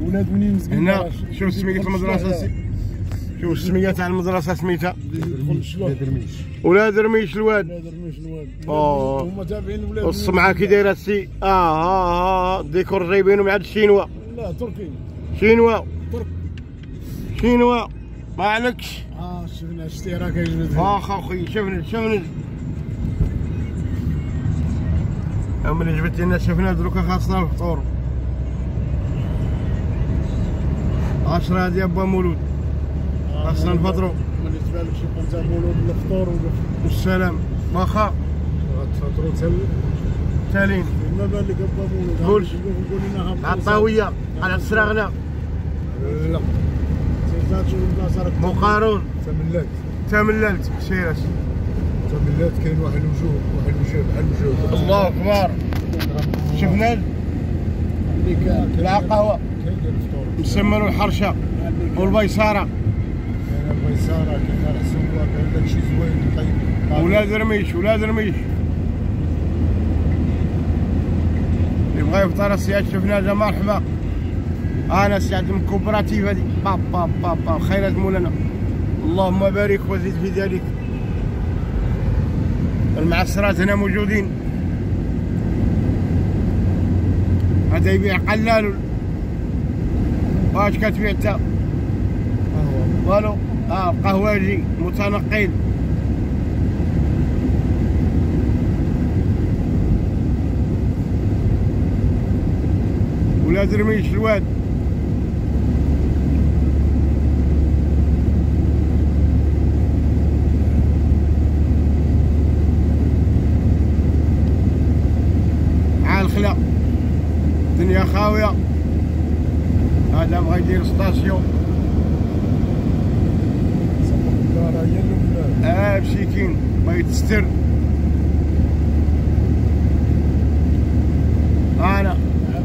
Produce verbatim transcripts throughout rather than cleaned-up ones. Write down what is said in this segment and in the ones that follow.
ولاد منين مسكين هنا شوف سمية المدرسة، شوف السمية تاع المدرسة سميتها ولاد رميش. ولاد رميش الواد. ولاد رميش الواد. اوه هما تابعين ولاد الصمعة كي دايرة السي. اه اه اه الديكور جايبينهم عند الشينوا. لا تركي. شينوا. ترك. شينوا ما عليكش. اه شفنا شتي راه كيجبد. اخ اخويا شفنا شفنا ملي جبت لنا شفنا دروكا خاصنا الفطور. عشرة ديال با مولود خاصنا نفطرو. ملي تبان لك شي خمسة مولود الفطور والسلام واخا غتفطرو تال تالين. ما بان لك با مولود. قول قول لنا عطاوية على سراغنا. لا سيرتات شوف البلاصه راك مقارون تملات. تمللت سيرس تملات كاين واحد الوجوه واحد الوجوه بحال الوجوه. الله اكبر. شفنا اللي كان لا قهوه كاين ديال الفطور مسمنوا الحرشه والبيصاره. كاين البيصاره كاين الحسوه كاين داكشي زوين طيب. ولاد رميش ولاد رميش اللي بغا يفطر السياد شفنا جا مرحبا. انا سعد من كوبراتيف هذه باب باب باب باب خيرات مولانا. اللهم بارك وزد في ذلك. المعسرات هنا موجودين. هذا يبيع قلال. واش كتبيع انت؟ قهوه. والو اه قهواجي متنقل. ولاد رميش الواد. عال خلا الدنيا خاويه. هذا بغا يدير ستاسيون. الدار هي اللي اه بشيكين بغا يتستر. انا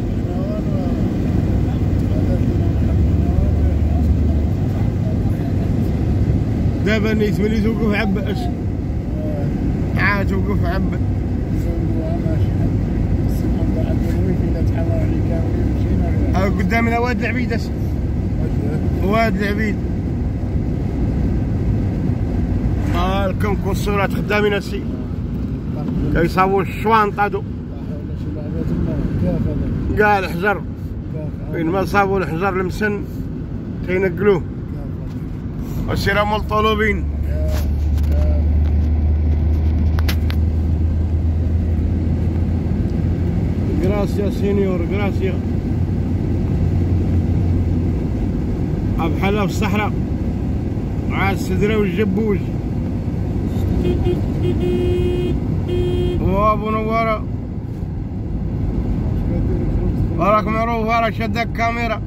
دابا نيت ملي توقف عباس عاد توقف عباس. ها قدامنا واد العبيد اس واد العبيد. ها الكونكور الصورات خدامين السي كيصاوبوا الشوانط هادو كاع الحجر فين ما صابوا الحجر المسن كينقلوه. السيرة مطلوبين. غراسيا سينيور غراسيا. بحالها في الصحراء مع السدرة والجبوج. وابو نوارة راك معروف راك شدك كاميرا.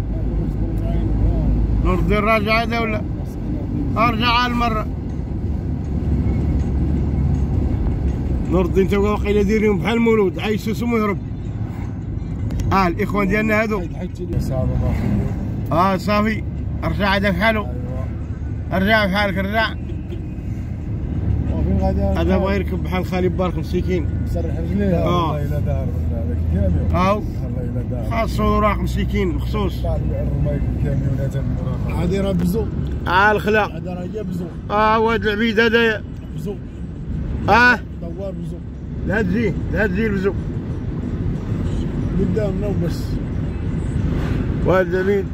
نرضي الراجعة هذا ولا ارجع على المرة. نرضي انت واقيلا دايرين بحال المولود عايشوس ومهرب. اه الاخوان ديالنا هادو اه صافي ارجع هذا بحالو. ارجع بحالك ارجع. هذا بغا يركب بحال خالي بارك مسكين مسرح رجليه. اه والله الا دار هذاك الكاميون. اه والله الا دار خاصو اوراق مسكين مخصوص. طالع الرمايك الكاميونات المراقبه هذه راه بزو. اه الخلا هذا راه هي بزو. اه واد العبيد هذايا بزو. اه دوار بزو. لا تجي لا تجي البزو قدامنا وبس. واد العبيد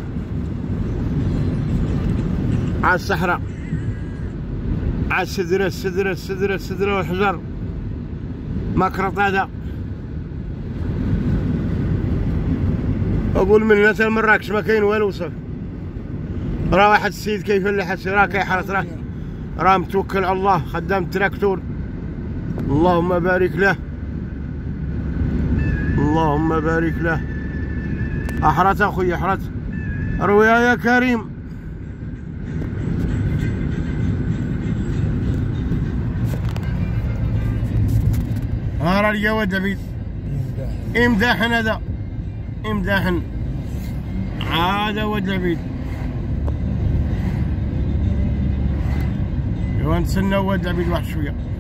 على الصحراء على السدرة السدرة السدرة السدرة والحجر مكرط هذا. أقول من هنا لمراكش ما كاين والو صافي. راه واحد السيد كيفلح هادشي راه كيحرث راه راه متوكل على الله خدام التراكتور. اللهم بارك له اللهم بارك له. احرث اخويا احرث رويا يا كريم. ها راه الجواد عبيد امداحن هذا امداحن هذا ولد العبيد. ايوا نتسناو ولد العبيد واحد شويه.